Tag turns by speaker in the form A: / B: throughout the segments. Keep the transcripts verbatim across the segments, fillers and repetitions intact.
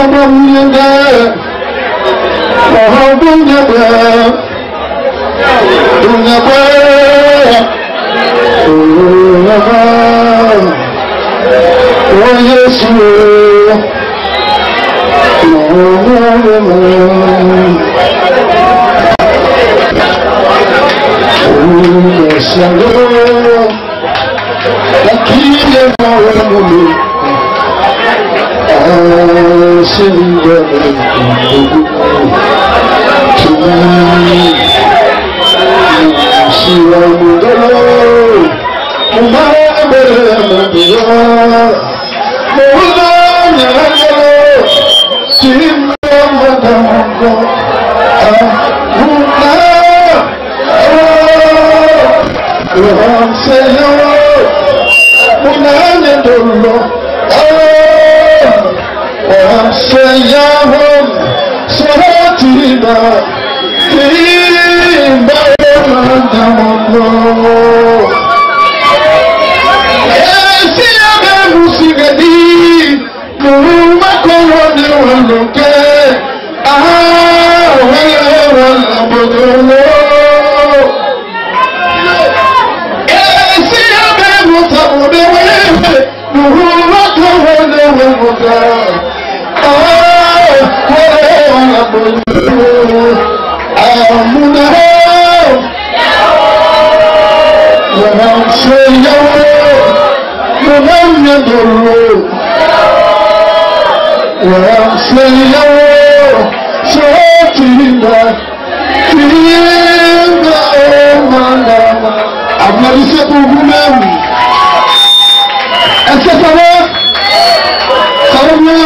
A: Applaudissez pour vous-même. Est-ce que ça va? Ça va bien?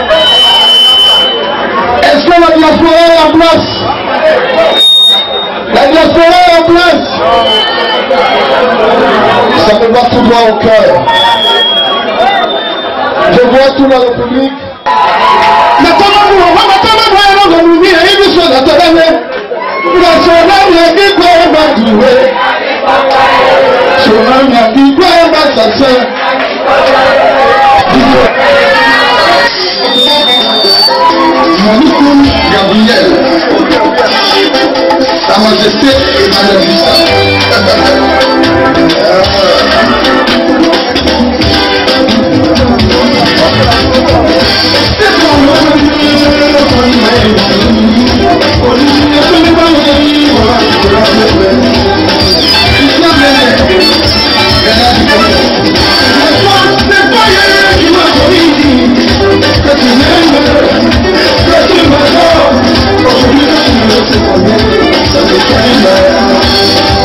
A: Est-ce que la diaspora est en place? La diaspora est en place? Ça me bat tout droit au cœur. Je vois tout dans le public. Mais comment nous, on va maintenant voir dans nous dire, il nous soit dans ta année. La soirée, il y a des quoi, on va trouver. Souvent, il y a des quoi, on va s'asseoir. Gabriel, Sa Majesté et Madame Lisa. Ça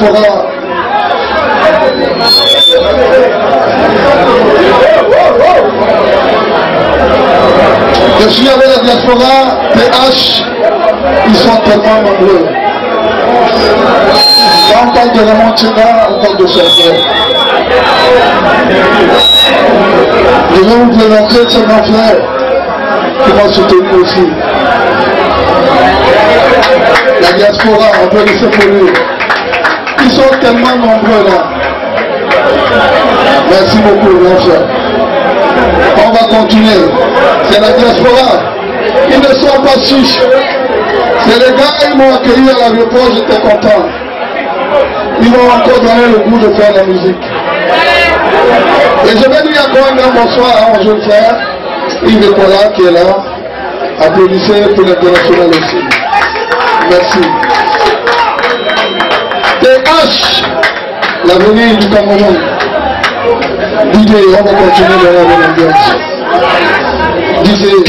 A: diaspora. Je suis avec la diaspora, T H, ils sont tellement nombreux. Quand on parle de la Montina, on parle de chers frères. Je vais vous présenter ce grand frère qui m'a soutenu aussi. La diaspora, on peut laisser pour lui. Ils sont tellement nombreux là. Merci beaucoup, grand frère. On va continuer. C'est la diaspora. Ils ne sont pas chiches. C'est les gars qui m'ont accueilli à l'aéroport, j'étais content. Ils m'ont encore donné le goût de faire la musique. Et je vais dire encore un grand bonsoir à mon jeune frère, Yves Nicolas, qui est là. Applaudissez pour l'international aussi. Merci. T H, l'avenir du Cameroun. L'idée, on va continuer dans la bonne ambiance. Disez.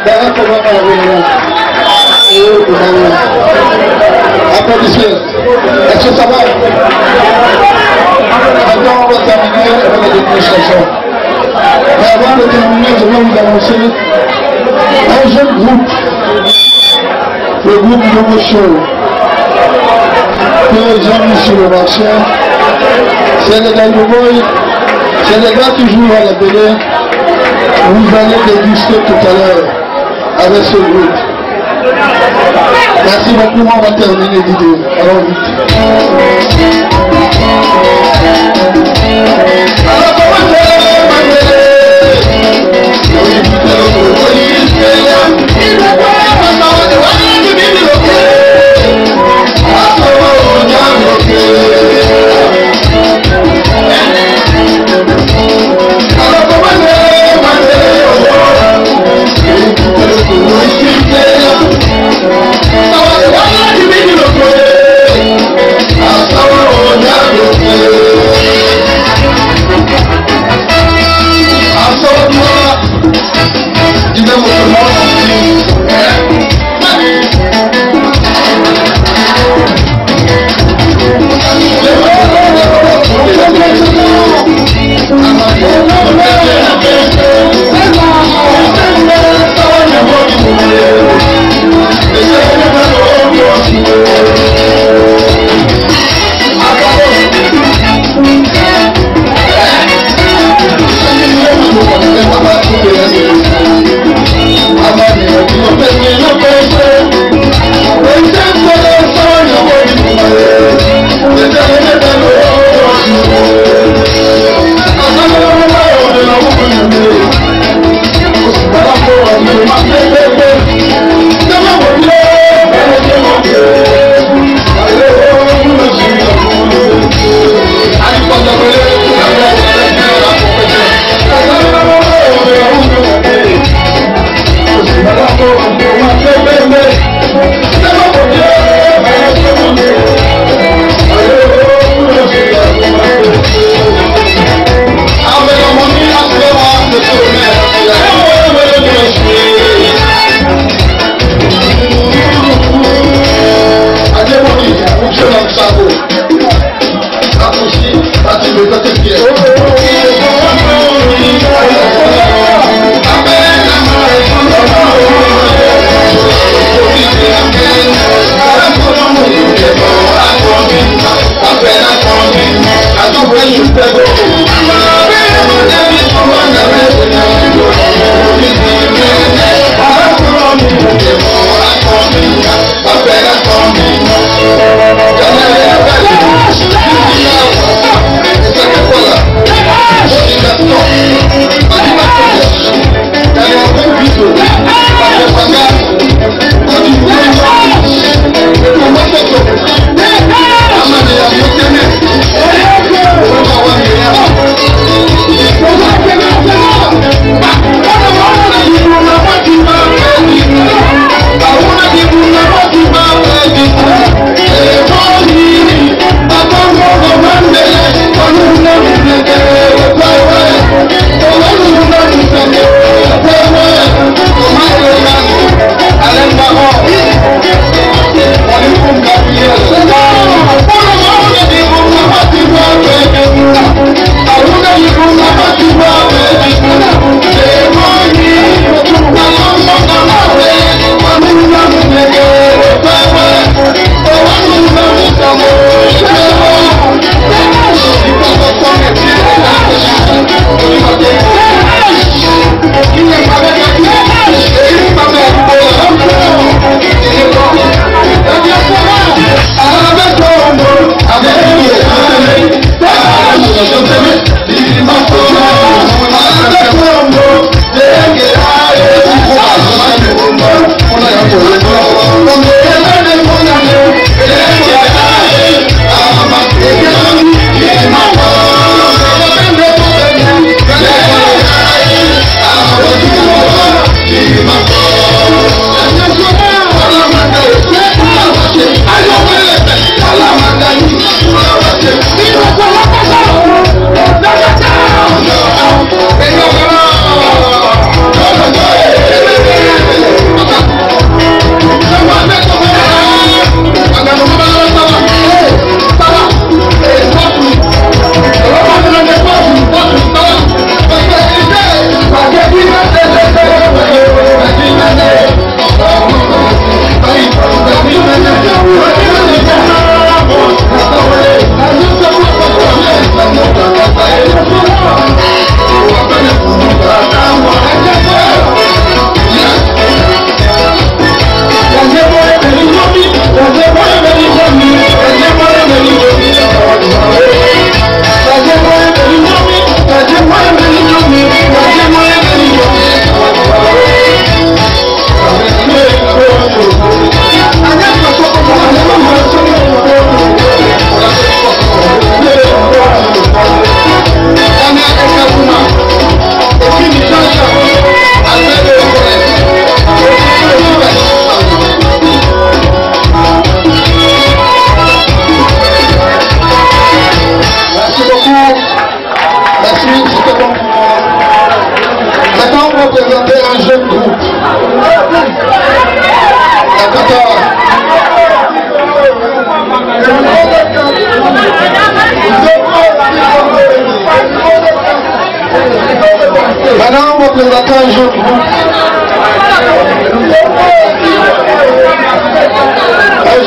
A: Applaudissements. Est-ce que ça va? Maintenant, on va terminer avec les démonstrations. Mais avant de terminer, je vais vous annoncer un jeune groupe, le groupe Novo Show, que j'ai mis sur le marché. C'est les gars de Boy, c'est les gars qui jouent à la télé. Vous allez déguster tout à l'heure avec ce groupe. Merci beaucoup, on va terminer l'idée. Alors vite. Alors comment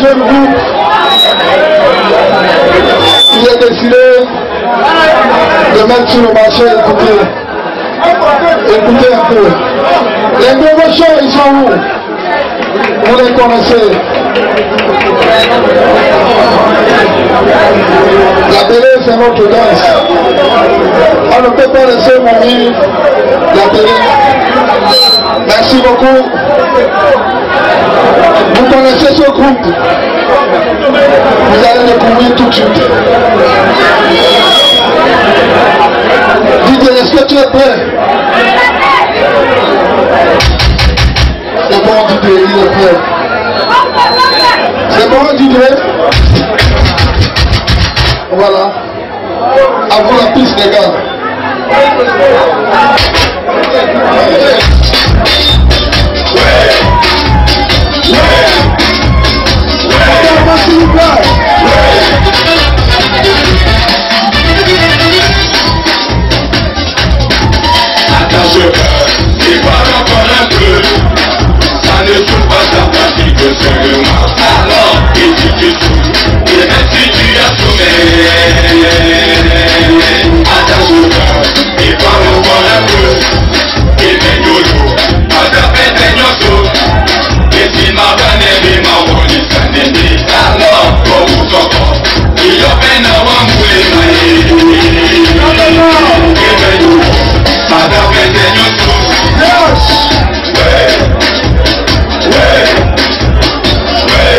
A: jeune groupe qui a décidé de mettre sur le marché. Écoutez, écoutez un peu. Les nouveaux shows, ils sont où? Vous les connaissez. La télé, c'est notre danse. On ne peut pas laisser mourir la télé. Merci beaucoup. Vous connaissez ce groupe. Vous allez découvrir tout de suite. Didier, est-ce que tu es prêt? C'est bon, Didier, il est prêt. C'est bon, Didier? Voilà. À vous la piste, les gars. S'il vous plaît.
B: Attention, il parle encore un peu. Ça ne joue pas sa pratique seulement. Alors, il dit qu'il joue. Et même si tu as sommet. Attention, il parle encore un peu. Il met yolo. Attrape des nyonsos. Et si ma vanne est ma woli sanene. Alors, pour vous encore. Il y a peine à wamboule maïe. Il met yolo. Attrape des nyonsos. Ouais. Ouais. Ouais.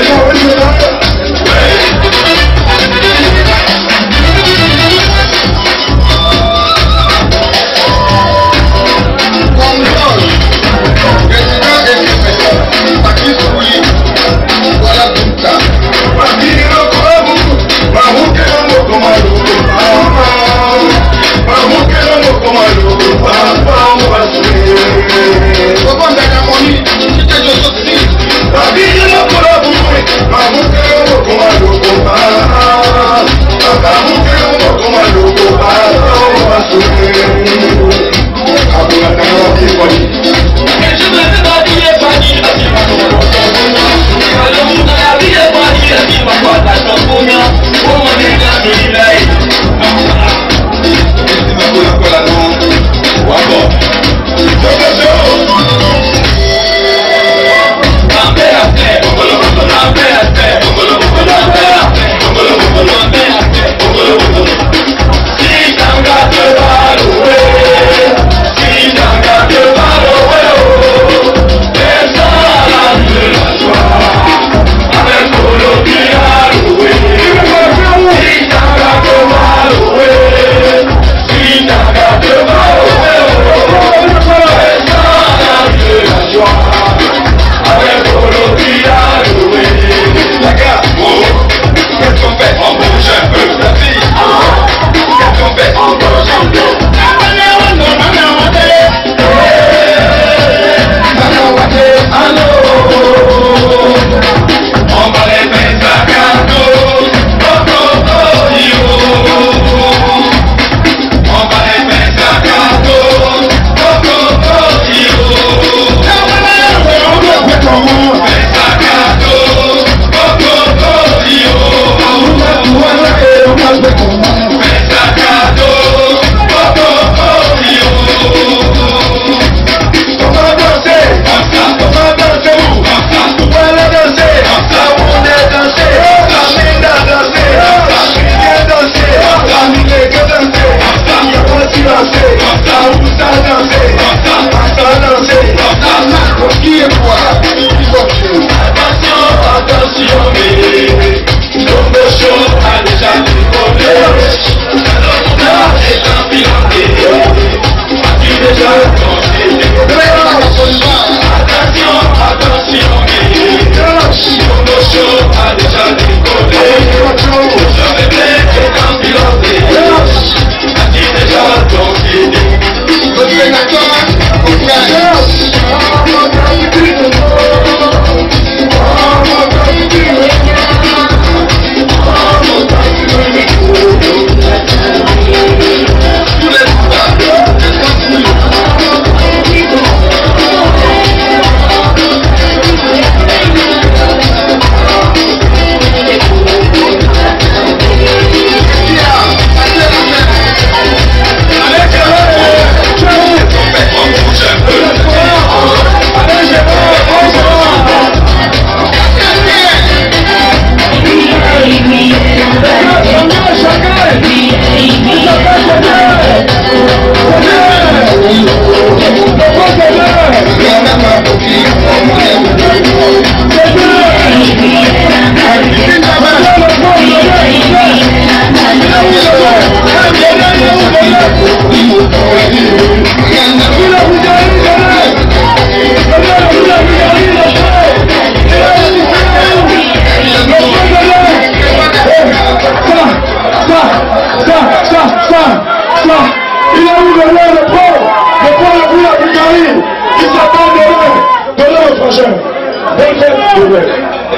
A: Il a eu de l'air de Paul, de Paul a vu la Bulgarie, qui s'attend de l'air, de l'air prochain. Bonne fête de l'air.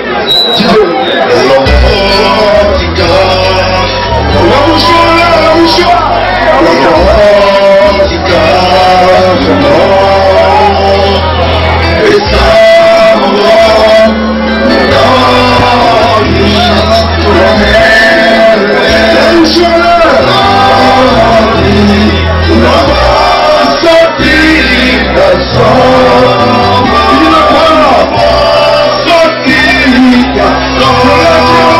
A: La bouchon là, la bouchon.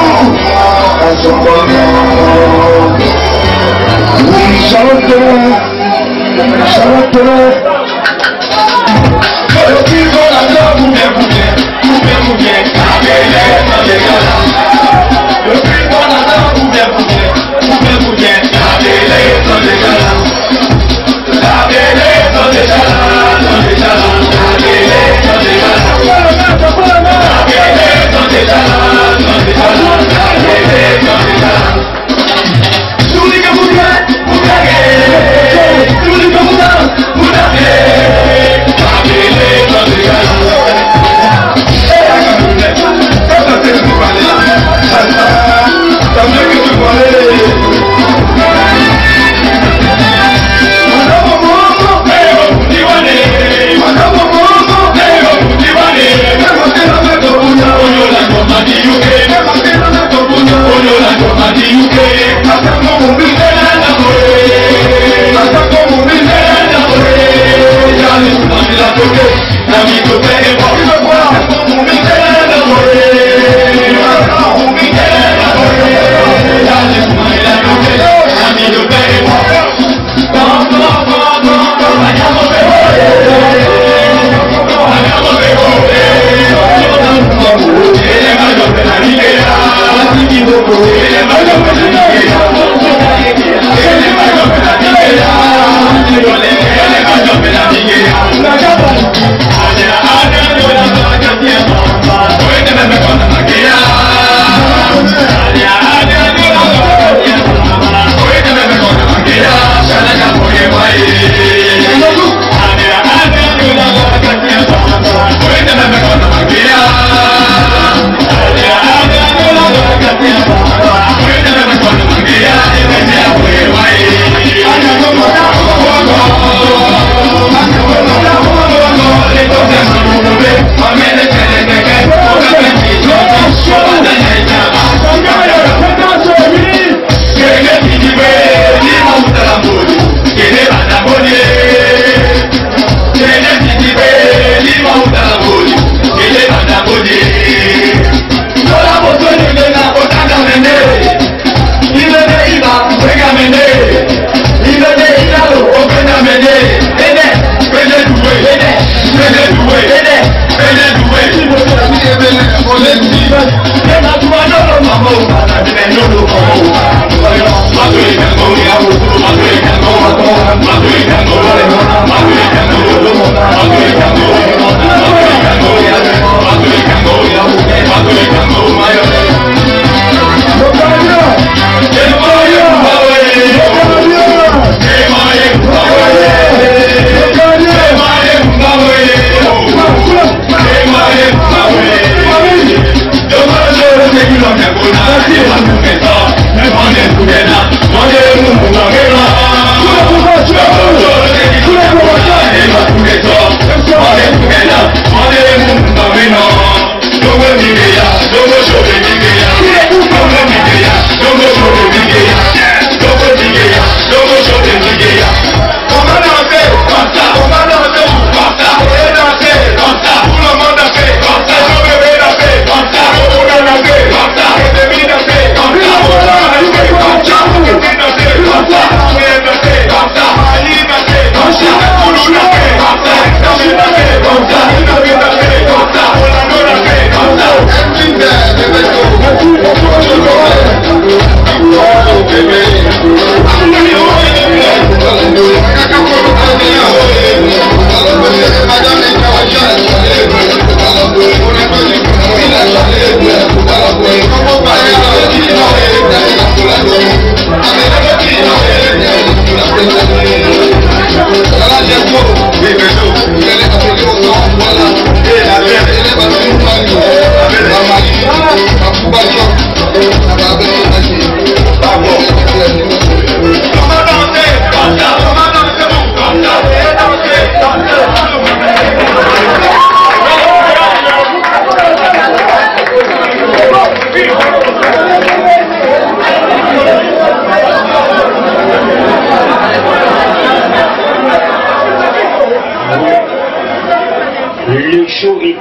A: Nous chantons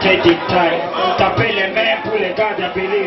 C: très détail. Tapez les mains pour les gars d'appeler